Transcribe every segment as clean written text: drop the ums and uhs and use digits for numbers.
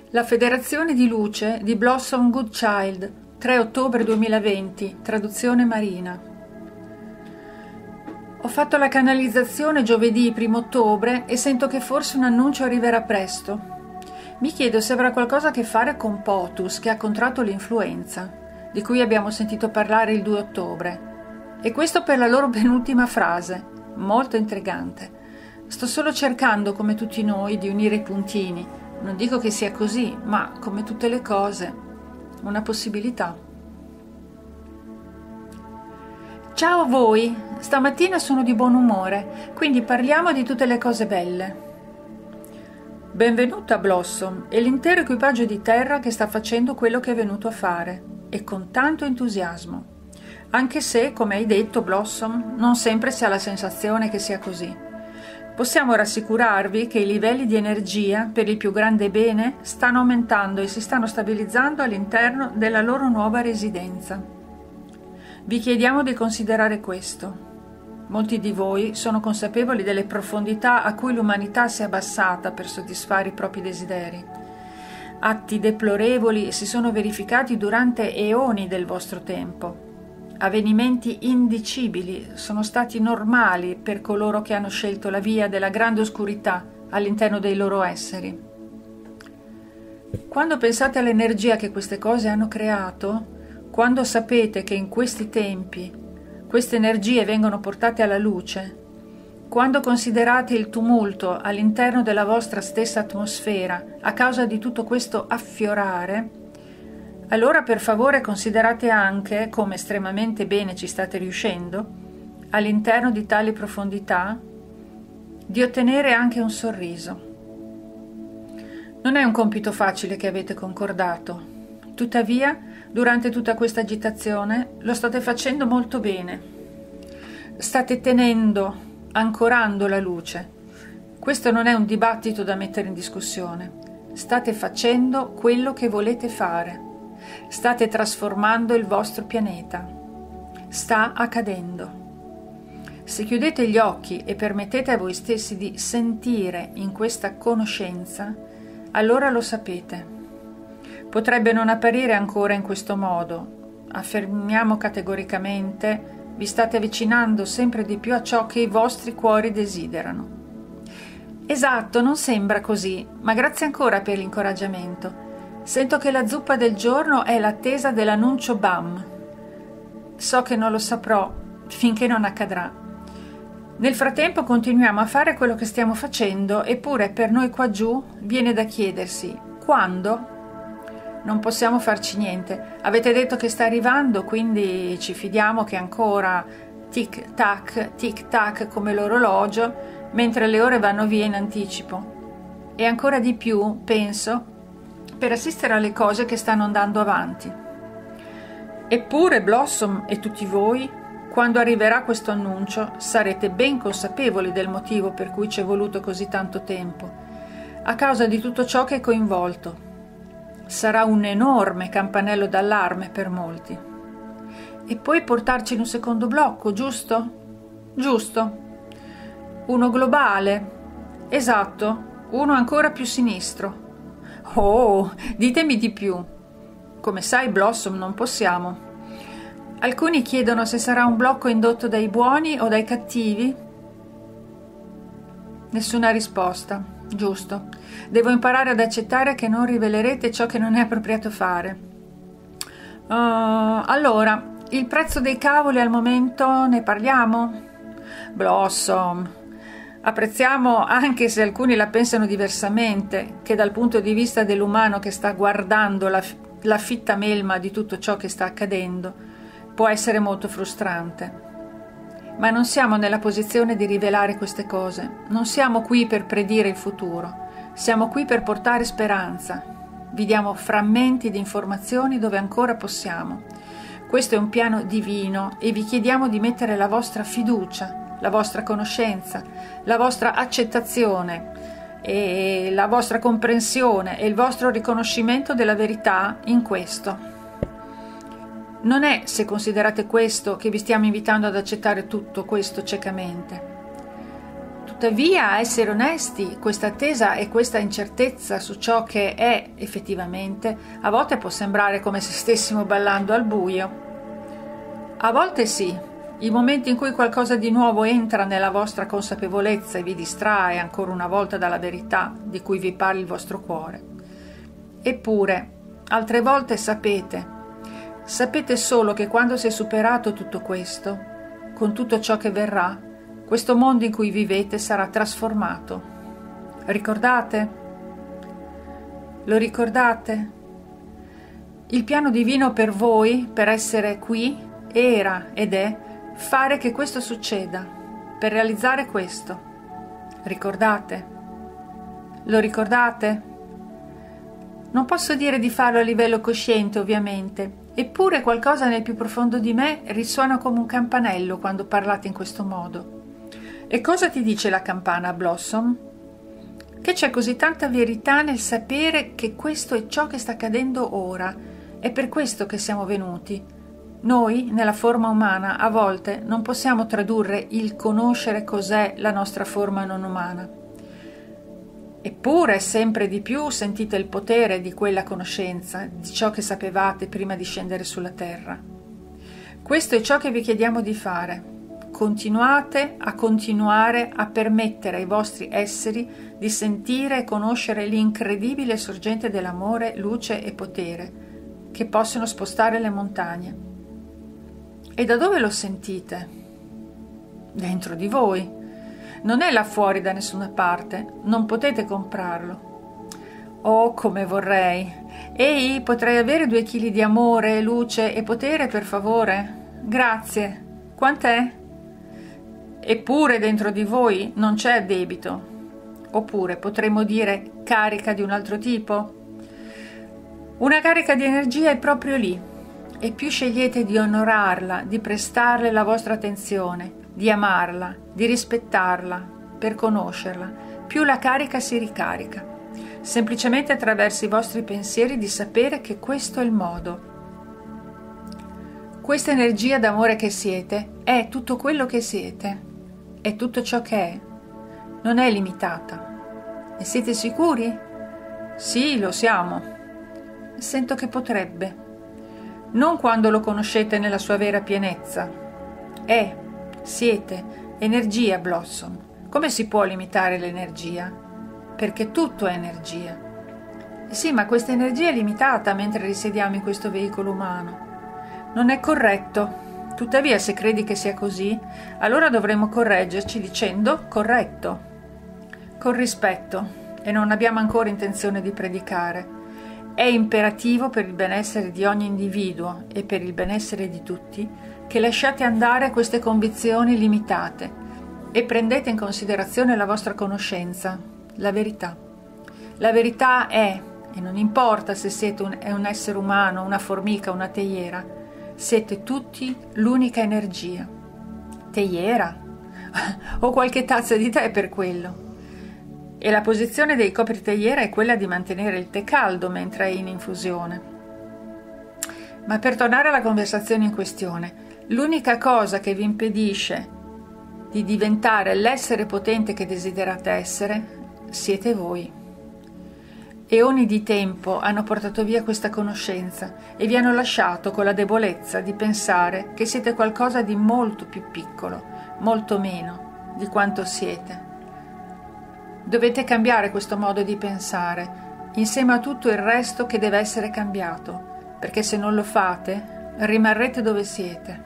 La Federazione di Luce di Blossom Goodchild, 3 ottobre 2020, traduzione Marina. Ho fatto la canalizzazione giovedì 1 ottobre e sento che forse un annuncio arriverà presto. Mi chiedo se avrà qualcosa a che fare con POTUS, che ha contratto l'influenza, di cui abbiamo sentito parlare il 2 ottobre. E questo per la loro penultima frase, molto intrigante. Sto solo cercando, come tutti noi, di unire i puntini. Non dico che sia così, ma come tutte le cose, una possibilità. Ciao a voi! Stamattina sono di buon umore, quindi parliamo di tutte le cose belle. Benvenuta Blossom e l'intero equipaggio di terra che sta facendo quello che è venuto a fare, e con tanto entusiasmo. Anche se, come hai detto Blossom, non sempre si ha la sensazione che sia così. Possiamo rassicurarvi che i livelli di energia, per il più grande bene, stanno aumentando e si stanno stabilizzando all'interno della loro nuova residenza. Vi chiediamo di considerare questo. Molti di voi sono consapevoli delle profondità a cui l'umanità si è abbassata per soddisfare i propri desideri. Atti deplorevoli si sono verificati durante eoni del vostro tempo. Avvenimenti indicibili sono stati normali per coloro che hanno scelto la via della grande oscurità all'interno dei loro esseri. Quando pensate all'energia che queste cose hanno creato, quando sapete che in questi tempi queste energie vengono portate alla luce, quando considerate il tumulto all'interno della vostra stessa atmosfera a causa di tutto questo affiorare, allora per favore considerate anche come estremamente bene ci state riuscendo, all'interno di tali profondità, di ottenere anche un sorriso. Non è un compito facile che avete concordato, tuttavia durante tutta questa agitazione lo state facendo molto bene. State tenendo, ancorando la luce. Questo non è un dibattito da mettere in discussione. State facendo quello che volete fare. State trasformando il vostro pianeta. Sta accadendo. Se chiudete gli occhi e permettete a voi stessi di sentire in questa conoscenza, allora lo sapete. Potrebbe non apparire ancora in questo modo. Affermiamo categoricamente, vi state avvicinando sempre di più a ciò che i vostri cuori desiderano. Esatto, non sembra così, ma grazie ancora per l'incoraggiamento. Sento che la zuppa del giorno è l'attesa dell'annuncio BAM. So che non lo saprò finché non accadrà. Nel frattempo continuiamo a fare quello che stiamo facendo, eppure per noi qua giù viene da chiedersi quando? Non possiamo farci niente. Avete detto che sta arrivando, quindi ci fidiamo che ancora tic tac come l'orologio, mentre le ore vanno via in anticipo. E ancora di più, penso, per assistere alle cose che stanno andando avanti. Eppure Blossom e tutti voi, quando arriverà questo annuncio, sarete ben consapevoli del motivo per cui ci è voluto così tanto tempo, a causa di tutto ciò che è coinvolto. Sarà un enorme campanello d'allarme per molti. E poi portarci in un secondo blocco, giusto? Giusto. Uno globale. Esatto, uno ancora più sinistro. Oh, ditemi di più. Come sai, Blossom, non possiamo. Alcuni chiedono se sarà un blocco indotto dai buoni o dai cattivi. Nessuna risposta. Giusto. Devo imparare ad accettare che non rivelerete ciò che non è appropriato fare. Allora, il prezzo dei cavoli al momento ne parliamo? Blossom. Apprezziamo, anche se alcuni la pensano diversamente, che dal punto di vista dell'umano che sta guardando la fitta melma di tutto ciò che sta accadendo, può essere molto frustrante. Ma non siamo nella posizione di rivelare queste cose, non siamo qui per predire il futuro, siamo qui per portare speranza. Vi diamo frammenti di informazioni dove ancora possiamo. Questo è un piano divino e vi chiediamo di mettere la vostra fiducia, la vostra conoscenza, la vostra accettazione e la vostra comprensione e il vostro riconoscimento della verità in questo. Non è, se considerate questo, che vi stiamo invitando ad accettare tutto questo ciecamente. Tuttavia, essere onesti, questa attesa e questa incertezza su ciò che è effettivamente, a volte può sembrare come se stessimo ballando al buio. A volte sì, i momenti in cui qualcosa di nuovo entra nella vostra consapevolezza e vi distrae ancora una volta dalla verità di cui vi parla il vostro cuore. Eppure, altre volte sapete solo che quando si è superato tutto questo, con tutto ciò che verrà, questo mondo in cui vivete sarà trasformato. Ricordate? Lo ricordate? Il piano divino per voi, per essere qui, era ed è fare che questo succeda, per realizzare questo. Ricordate? Lo ricordate? Non posso dire di farlo a livello cosciente, ovviamente, eppure qualcosa nel più profondo di me risuona come un campanello quando parlate in questo modo. E cosa ti dice la campana, Blossom? Che c'è così tanta verità nel sapere che questo è ciò che sta accadendo ora. È per questo che siamo venuti. Noi, nella forma umana, a volte non possiamo tradurre il conoscere cos'è la nostra forma non umana. Eppure, sempre di più sentite il potere di quella conoscenza, di ciò che sapevate prima di scendere sulla terra. Questo è ciò che vi chiediamo di fare. Continuate a continuare a permettere ai vostri esseri di sentire e conoscere l'incredibile sorgente dell'amore, luce e potere che possono spostare le montagne. E da dove lo sentite? Dentro di voi. Non è là fuori da nessuna parte, non potete comprarlo. Oh, come vorrei! Ehi, potrei avere 2 chili di amore, luce e potere, per favore? Grazie. Quant'è? Eppure dentro di voi non c'è debito. Oppure potremmo dire carica di un altro tipo? Una carica di energia è proprio lì. E più scegliete di onorarla, di prestarle la vostra attenzione, di amarla, di rispettarla, per conoscerla, più la carica si ricarica, semplicemente attraverso i vostri pensieri di sapere che questo è il modo. Questa energia d'amore che siete è tutto quello che siete, è tutto ciò che è, non è limitata. E siete sicuri? Sì, lo siamo. Sento che potrebbe. Non quando lo conoscete nella sua vera pienezza. Siete energia, Blossom. Come si può limitare l'energia? Perché tutto è energia. Sì, ma questa energia è limitata mentre risiediamo in questo veicolo umano. Non è corretto. Tuttavia, se credi che sia così, allora dovremmo correggerci dicendo corretto, con rispetto, e non abbiamo ancora intenzione di predicare. È imperativo per il benessere di ogni individuo e per il benessere di tutti che lasciate andare queste convinzioni limitate e prendete in considerazione la vostra conoscenza, la verità. La verità è, e non importa se siete un essere umano, una formica, una teiera, siete tutti l'unica energia. Teiera? O qualche tazza di tè per quello. E la posizione dei copriteiera è quella di mantenere il tè caldo mentre è in infusione. Ma per tornare alla conversazione in questione, l'unica cosa che vi impedisce di diventare l'essere potente che desiderate essere siete voi. Eoni di tempo hanno portato via questa conoscenza e vi hanno lasciato con la debolezza di pensare che siete qualcosa di molto più piccolo, molto meno di quanto siete. Dovete cambiare questo modo di pensare, insieme a tutto il resto che deve essere cambiato, perché se non lo fate, rimarrete dove siete.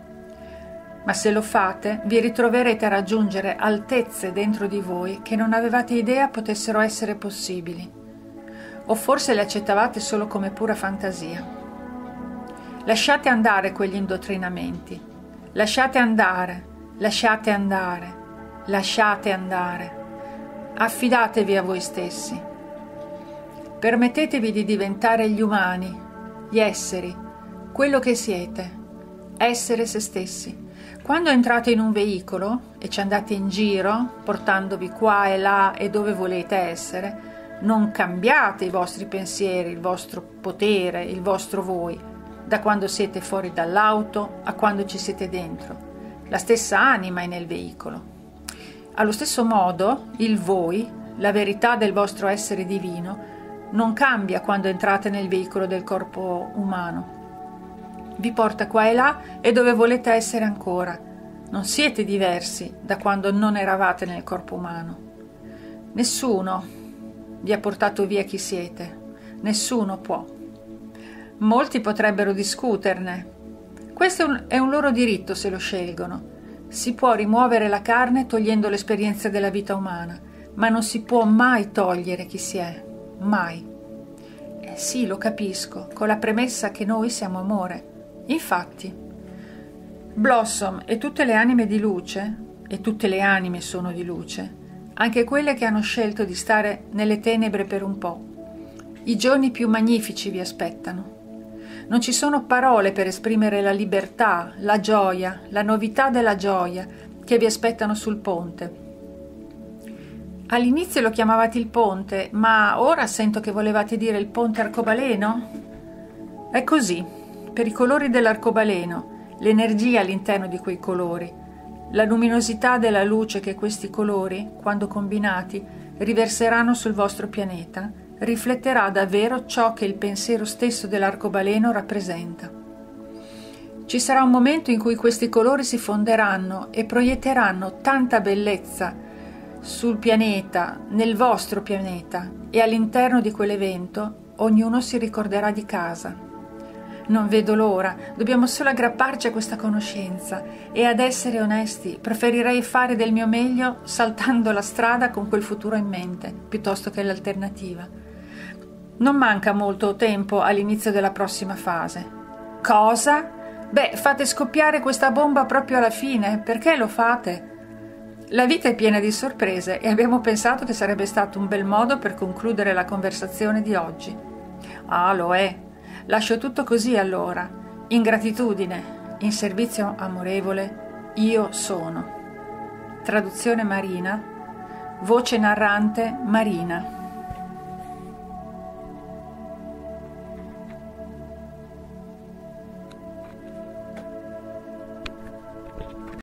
Ma se lo fate, vi ritroverete a raggiungere altezze dentro di voi che non avevate idea potessero essere possibili. O forse le accettavate solo come pura fantasia. Lasciate andare quegli indottrinamenti. Lasciate andare, lasciate andare, lasciate andare. Affidatevi a voi stessi. Permettetevi di diventare gli umani, gli esseri, quello che siete, essere se stessi. Quando entrate in un veicolo e ci andate in giro, portandovi qua e là e dove volete essere, non cambiate i vostri pensieri, il vostro potere, il vostro voi, da quando siete fuori dall'auto a quando ci siete dentro. La stessa anima è nel veicolo. Allo stesso modo, il voi, la verità del vostro essere divino, non cambia quando entrate nel veicolo del corpo umano. Vi porta qua e là e dove volete essere ancora. Non siete diversi da quando non eravate nel corpo umano. Nessuno vi ha portato via chi siete. Nessuno può. Molti potrebbero discuterne. Questo è un loro diritto se lo scelgono. Si può rimuovere la carne togliendo l'esperienza della vita umana, ma non si può mai togliere chi si è. Mai. Sì, lo capisco, con la premessa che noi siamo amore. Infatti, Blossom e tutte le anime di luce, e tutte le anime sono di luce, anche quelle che hanno scelto di stare nelle tenebre per un po'. I giorni più magnifici vi aspettano. Non ci sono parole per esprimere la libertà, la gioia, la novità della gioia che vi aspettano sul ponte. All'inizio lo chiamavate il ponte, ma ora sento che volevate dire il ponte arcobaleno? È così. Per i colori dell'arcobaleno, l'energia all'interno di quei colori, la luminosità della luce che questi colori, quando combinati, riverseranno sul vostro pianeta, rifletterà davvero ciò che il pensiero stesso dell'arcobaleno rappresenta. Ci sarà un momento in cui questi colori si fonderanno e proietteranno tanta bellezza sul pianeta, nel vostro pianeta, e all'interno di quell'evento ognuno si ricorderà di casa. Non vedo l'ora, dobbiamo solo aggrapparci a questa conoscenza e ad essere onesti, preferirei fare del mio meglio saltando la strada con quel futuro in mente, piuttosto che l'alternativa. Non manca molto tempo all'inizio della prossima fase. Cosa? Beh, fate scoppiare questa bomba proprio alla fine, perché lo fate? La vita è piena di sorprese e abbiamo pensato che sarebbe stato un bel modo per concludere la conversazione di oggi. Ah, lo è. Lascio tutto così allora, in gratitudine, in servizio amorevole, io sono. Traduzione Marina, voce narrante Marina.